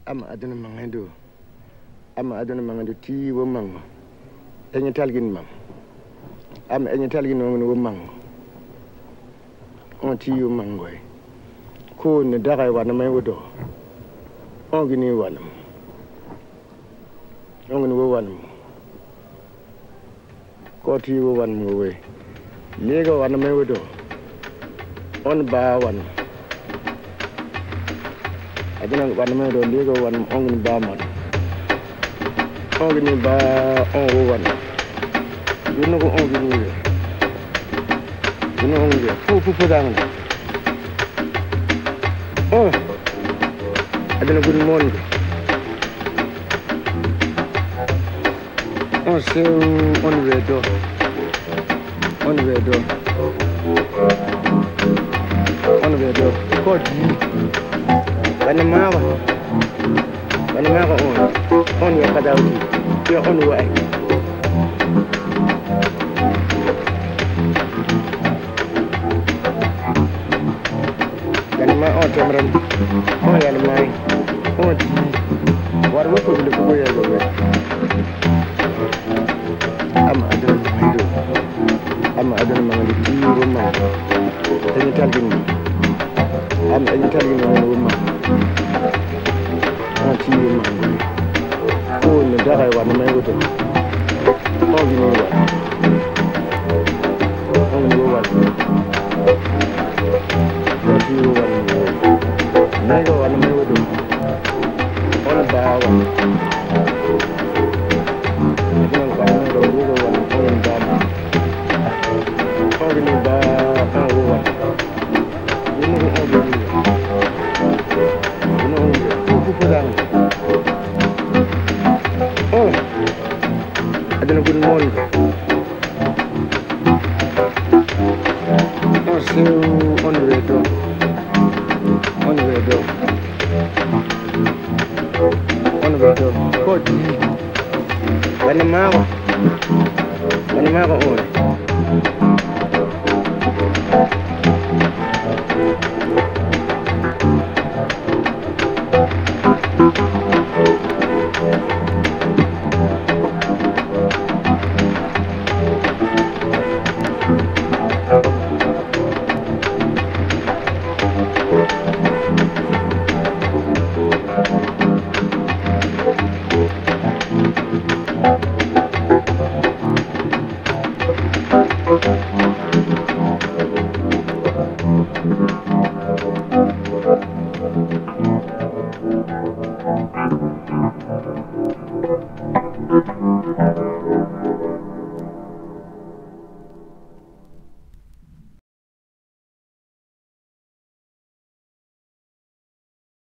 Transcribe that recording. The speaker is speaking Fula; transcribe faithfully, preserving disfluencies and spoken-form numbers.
ama aduna mangendo ama aduna mangendo ti wo mango enyi talgin mam ama enyi talgin wo mango on ti wo mango ko ne daga wana mai wodo on gini wana on gini wo wana ko ti wo wana mo we lega wana mai wodo on ba wana aduna wana mai wodo lega wana on gini ba man on gini ba on wo wana yino ko on gini we yino on gini fu fu fu dang oh aduna good morning on se on vedo on vedo on vedo kodi bana mawa bana mawa on on ya kadawdi ya on wa bana ma on tamram on ya mai on war wo ko le ko ya go ama aduna mangendo ama aduna mangendo ti wo ma enyi talgin ama enyi talgin wo ma on ti wo ma ko ne daga wa na mai woto on gi ni wa on gi wa on ti wo wa na ga wa na mai woto on ba wa aduna good morning on se on vedo on vedo on vedo kodi bana mawa bana mawa on Thank you.